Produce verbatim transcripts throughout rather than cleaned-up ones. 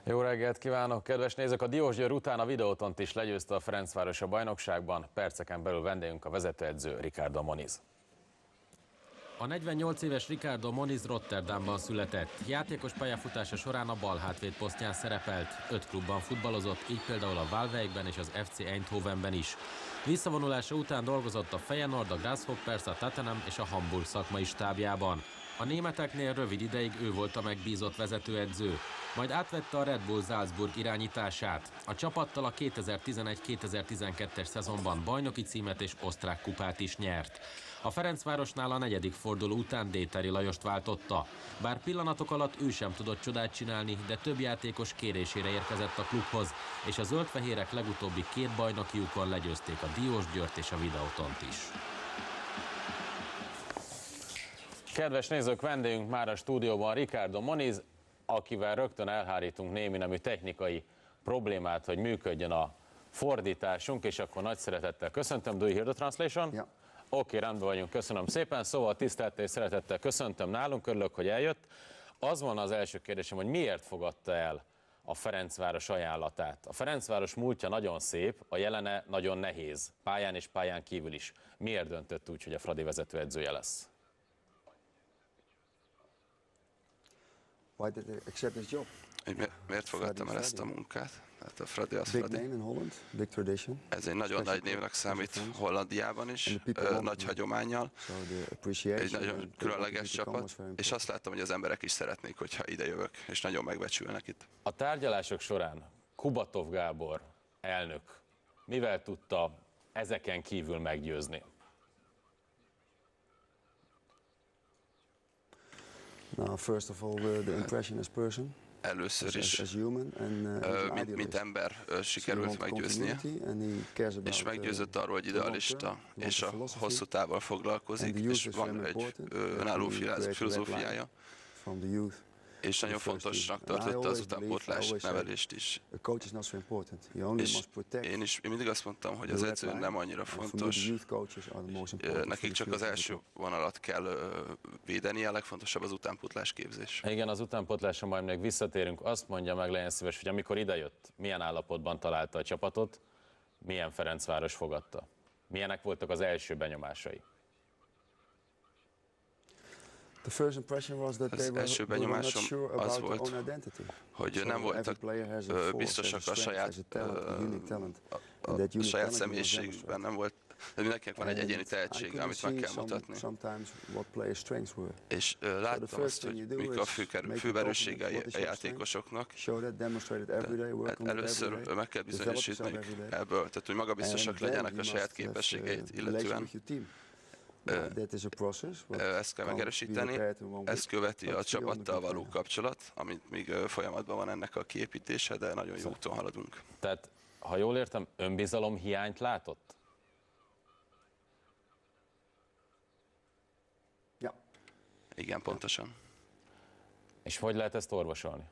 Jó reggelt kívánok, kedves nézők! A Diósgyőr után a Videótont is legyőzte a Ferencváros a bajnokságban. Perceken belül vendégünk a vezetőedző Ricardo Moniz. A negyvennyolc éves Ricardo Moniz Rotterdamban született. Játékos pályafutása során a bal hátvéd posztján szerepelt. Öt klubban futballozott, így például a Waalwijkben és az ef cé Eindhovenben is. Visszavonulása után dolgozott a Feyenoord, a Grasshoppers, a Tottenham és a Hamburg szakmai stábjában. A németeknél rövid ideig ő volt a megbízott vezetőedző, majd átvette a Red Bull Salzburg irányítását. A csapattal a kétezer-tizenegy kétezer-tizenkettes szezonban bajnoki címet és osztrák kupát is nyert. A Ferencvárosnál a negyedik forduló után Déteri Lajost váltotta. Bár pillanatok alatt ő sem tudott csodát csinálni, de több játékos kérésére érkezett a klubhoz, és a zöldfehérek legutóbbi két bajnokiukon legyőzték a Diósgyőrt és a Videótont is. Kedves nézők, vendégünk már a stúdióban Ricardo Moniz, akivel rögtön elhárítunk némi nemű technikai problémát, hogy működjön a fordításunk, és akkor nagy szeretettel köszöntöm. Do you hear the translation? Yeah. Oké, okay, rendben vagyunk, köszönöm szépen. Szóval tisztelettel és szeretettel köszöntöm nálunk, örülök, hogy eljött. Az van az első kérdésem, hogy miért fogadta el a Ferencváros ajánlatát? A Ferencváros múltja nagyon szép, a jelene nagyon nehéz, pályán és pályán kívül is. Miért döntött úgy, hogy a Fradi vezetőedzője lesz? Why did they accept this job? Miért fogadtam el ezt a munkát? Hát a Fradi az Big Fradi. name in Holland, big tradition. Ez egy nagyon nagy névnek számít Hollandiában is, ö, nagy hagyománnyal, egy nagyon különleges csapat, és azt láttam, hogy az emberek is szeretnék, hogyha ide jövök, és nagyon megbecsülnek itt. A tárgyalások során Kubatov Gábor elnök mivel tudta ezeken kívül meggyőzni? Now, first of all, the, the impression as person, Először as, is, as human, and uh, ö, as mint, mint idealist. ember ö, So he sikerült wants meggyőznie, continuity, and he cares about, és meggyőzött arról, hogy uh, the long idealista, term, he és wants a a philosophy, hosszú távval foglalkozik, and the és youth is van very egy important, ö, that önálló he creates a red filozófiája, line from the youth. és nagyon the first fontosnak team. And I tartotta az always believe, I utánpótlás always say, nevelést is. A coach is not so important. He only És must protect én is én mindig azt mondtam, hogy the az red edző line, nem annyira and for me, fontos, the youth coaches are the most Ö, important nekik for csak the az future of the első club. vonalat kell ö, védeni, a legfontosabb az utánpótlás képzés. Igen, az utánpótlásra majd még visszatérünk. Azt mondja meg, legyen szíves, hogy amikor idejött, milyen állapotban találta a csapatot, milyen Ferencváros fogadta? Milyenek voltak az első benyomásai? The first impression was that Az they were, első they were not benyomásom sure az about their volt, own identity. hogy So nem every voltak player has a ö, force, biztosak has a a strength, saját, has a talent, a unique talent. ö, And a, that a unique saját talent you must személyiségükben demonstrate. nem volt, de mindenkinek van egy And egyéni I tehetsége, couldn't amit meg see kell some- mutatni. sometimes what players' strengths were. És ö, láttam first azt, thing hogy you do mik a is fő, make főbb it erősségei document. What a is your játékosoknak. Show that, demonstrate it every day, work Hát on it every először day. meg kell develop yourself bizonyosítani every day. ebből, tehát hogy magabiztosak And then legyenek you a saját must have, uh, képességeit relation illetően. with your team. Ö, Now, that is a process. what Ö, Ezt kell can't be megerősíteni, repaired in one week, ezt követi but a we are on a csapattal good való way. kapcsolat, amit még ö, folyamatban van ennek a kiépítése, de nagyon jó úton haladunk. Tehát, ha jól értem, önbizalom hiányt látott? Yeah. Igen, pontosan. És hogy lehet ezt orvosolni?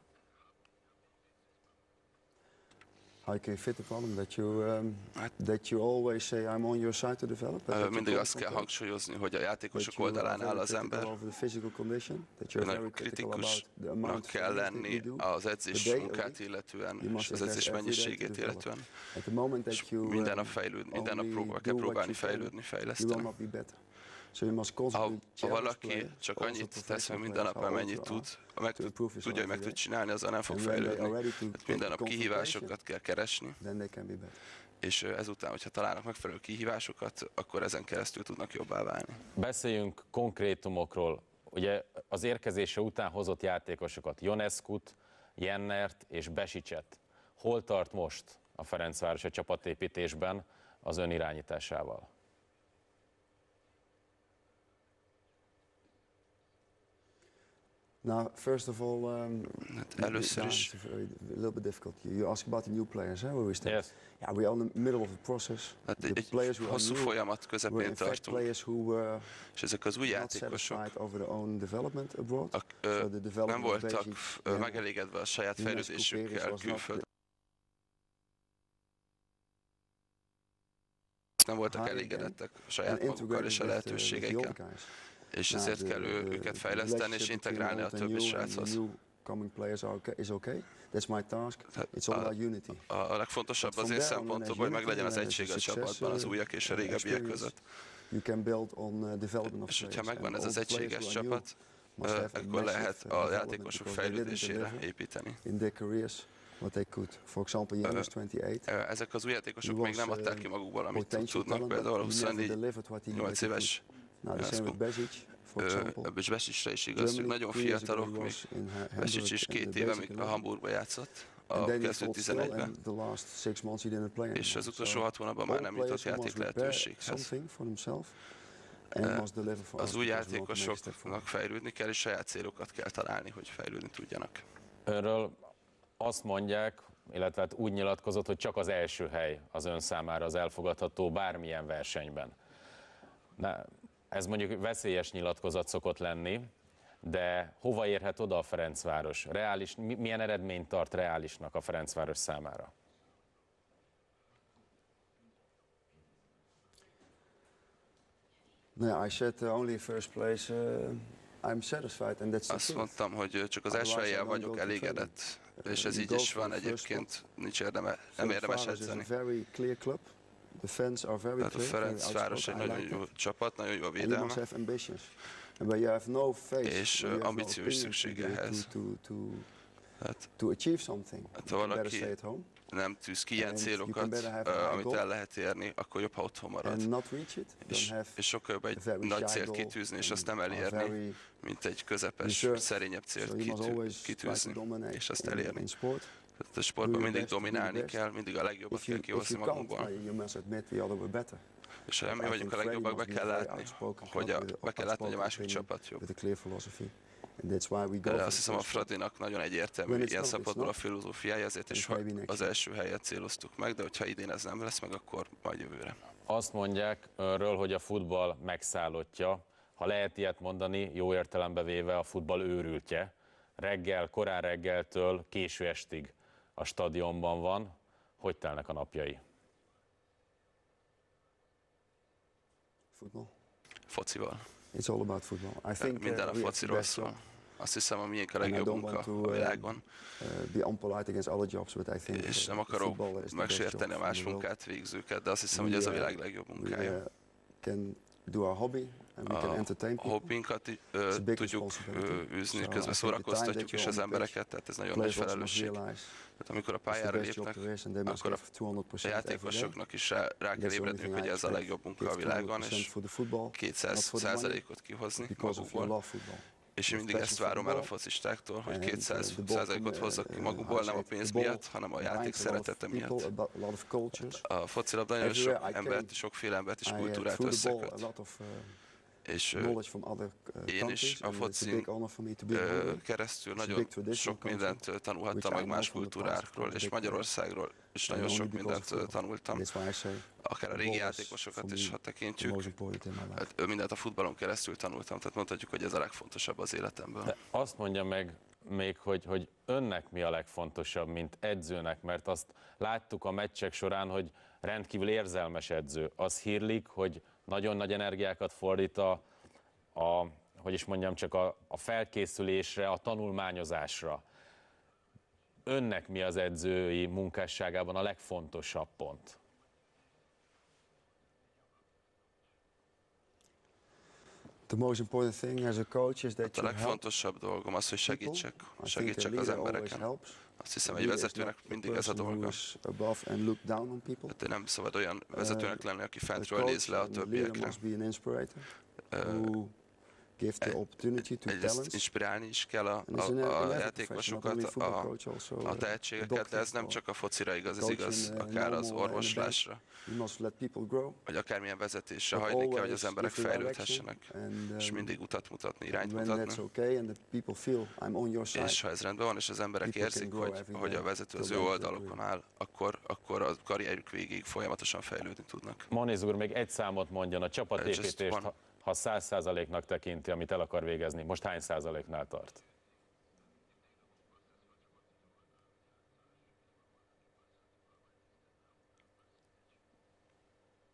How you can fit the problem that you um, Hát- that you always say I'm on your side to develop. but Ö, that you Mindig go azt kell contact, hangsúlyozni, hogy a that játékosok you are oldalán áll very az critical ember, over the physical condition, that you're very nagyon critical about the kritikusnak amount of kell training that lenni you do. az edzés a day a munkát week. illetően, You és must az invest edzés every day to mennyiségét develop. illetően. At the moment that you Minden um, nap fejlődni, minden nap only próbál, do kell what próbálni you can, fejlődni, you will fejleszteni. not be better. So you must Ha, constantly ha challenge valaki players, csak also annyit tesz meg professional minden nap, players, amennyit how old tud, you are, meg to tud, improve yourself tudja, hogy meg every tud day. csinálni, azzal nem fog And when they are fejlődni. ready to Hát take minden the nap confrontation, kihívásokat kell keresni, then they can be better. és ö, ezután, hogyha találnak megfelelő kihívásokat, akkor ezen keresztül tudnak jobbá válni. Beszéljünk konkrétumokról. Ugye az érkezése után hozott játékosokat, Ioneskut, Jennert és Besicset. Hol tart most a Ferencváros a csapatépítésben az ön irányításával? Now, first of all, um, Hát először now is it's a, very, a little bit difficult. You, you ask about the new players, huh, where we stand. Yes. Yeah, we are in the middle of a process. hát The egy players who are hosszú new folyamat were közepén in fact tartunk, players who were és ezek az új not játékosok satisfied over their own development abroad. ak- So ö, the nem development voltak basic, ö, yeah, megelégedve a saját Ionescu, fejlődésükkel Pérez was not külföldön. Nem voltak high elégedettek a and saját magukkal és integrated a with, uh, with the lehetőségeikkel, old guys. és Now, ezért the- kell ő- the- őket the fejleszteni és relationship between integrálni a old and többi new and the sráchoz. new coming players are okay, is okay. That's my task. It's all about unity. A, a legfontosabb az én szempontomból, hogy meg legyen az egység a csapatban az újak és a régebbiek között. You can build on uh, development of és hogyha megvan ez az egységes csapat, uh, akkor lehet a játékosok fejlődésére építeni. In their careers, what they could. For example, Janus twenty-eight. Ezek az új játékosok még nem adták ki magukból, amit tudnak, például huszonnégy-nyolc éves. És Besicre is igaz, hogy nagyon fiatalok, még Besic is két éve még a Hamburgba játszott, a kezdő tizenegyben, és az utolsó hat hónapban már nem jutott játék lehetőséghez. Az új játékosoknak fejlődni kell, és saját célokat kell találni, hogy fejlődni tudjanak. Önről azt mondják, illetve hát úgy nyilatkozott, hogy csak az első hely az ön számára az elfogadható bármilyen versenyben. Na, ez mondjuk veszélyes nyilatkozat szokott lenni, de hova érhet oda a Ferencváros? Reális, milyen eredményt tart reálisnak a Ferencváros számára? No, I said uh, only first place. Uh, I'm satisfied, and that's the Azt mondtam, hogy csak az első helyen vagyok elégedett, és ez így is van egyébként, nincs érdeme, nem érdemes edzeni. Tehát a Ferencváros egy nagyon jó csapat, nagyon jó a védelme, és ambíció is szükség ehhez. Hát, ha valaki nem tűz ki ilyen célokat, amit el lehet érni, akkor jobb, ha otthon marad. És, és sokkal jobb egy nagy célt kitűzni, és azt nem elérni, mint egy közepes, szerényebb célt kitű, kitűzni, és azt elérni. Tehát a sportban mindig dominálni kell, mindig a legjobbat kell kihozni magunkból. És ha mi vagyunk a legjobbak, be kell látni, hogy a, be kell látni, hogy a másik csapat jobb. De azt hiszem, a Fradinak nagyon egyértelmű ilyen szempontból a filozófiája, ezért is az első helyet céloztuk meg, de hogyha idén ez nem lesz meg, akkor majd jövőre. Azt mondják önről, hogy a futball megszállottja, ha lehet ilyet mondani, jó értelembe véve a futball őrültje. Reggel, korán reggeltől késő estig a stadionban van. Hogy telnek a napjai? Football. Focival. It's all about football. I think, minden a fociról szól. Azt hiszem, a miénk a legjobb munka a világon. És nem akarok megsérteni a más munkát végzőket, de azt hiszem, hogy ez a világ legjobb munkája. A hobbinkat uh, tudjuk uh, űzni, közben szórakoztatjuk is az embereket, tehát ez nagyon nagy felelősség. Tehát amikor a pályára lépnek, akkor a játékosoknak is rá, rá kell ébredniük, hogy ez a legjobb munka a világon, és kétszáz százalékot kihozni magukból. És én mindig ezt várom el a focistáktól, hogy kétszáz százalékot hozzak ki magukból, nem a pénz miatt, hanem a játék szeretete miatt. A focilabda nagyon sok embert, sokféle embert és kultúrát összeköt. És én is a focin keresztül nagyon sok mindent tanulhattam meg más kultúrákról, és Magyarországról is nagyon sok mindent tanultam. Akár a régi játékosokat is, ha tekintjük, hát mindent a futballon keresztül tanultam, tehát mondhatjuk, hogy ez a legfontosabb az életemben. De azt mondja meg még, hogy, hogy önnek mi a legfontosabb, mint edzőnek, mert azt láttuk a meccsek során, hogy rendkívül érzelmes edző. Az hírlik, hogy nagyon nagy energiákat fordít a, a hogy is mondjam, csak a, a felkészülésre, a tanulmányozásra. Önnek mi az edzői munkásságában a legfontosabb pont? The most important thing as a coach is that a legfontosabb dolgom az, hogy segítsek, segítsek az embereken. Azt hiszem, egy vezetőnek mindig ez a dolga. Hát nem szabad olyan vezetőnek lenni, aki fentről néz le a többiekre. Egyrészt inspirálni is kell a, a, a játékosokat, a, a tehetségeket, de ez nem csak a focira igaz, ez igaz akár az orvoslásra, vagy akármilyen vezetésre hagyni kell, hogy az emberek fejlődhessenek, és mindig utat mutatni, irányt mutatni. És ha ez rendben van, és az emberek érzik, hogy, hogy a vezető az ő oldalukon áll, akkor, akkor a karrierjük végig folyamatosan fejlődni tudnak. Moniz úr, még egy számot mondjon, a csapatépítést, ha száz százaléknak tekinti, amit el akar végezni, most hány százaléknál tart?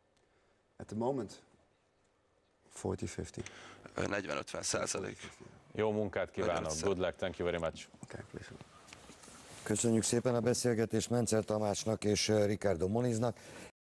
At the moment, forty fifty. negyven-ötven százalék. Jó munkát kívánok, good luck, thank you very much. Okay, please. Köszönjük szépen a beszélgetést Mencer Tamásnak és Ricardo Moniznak.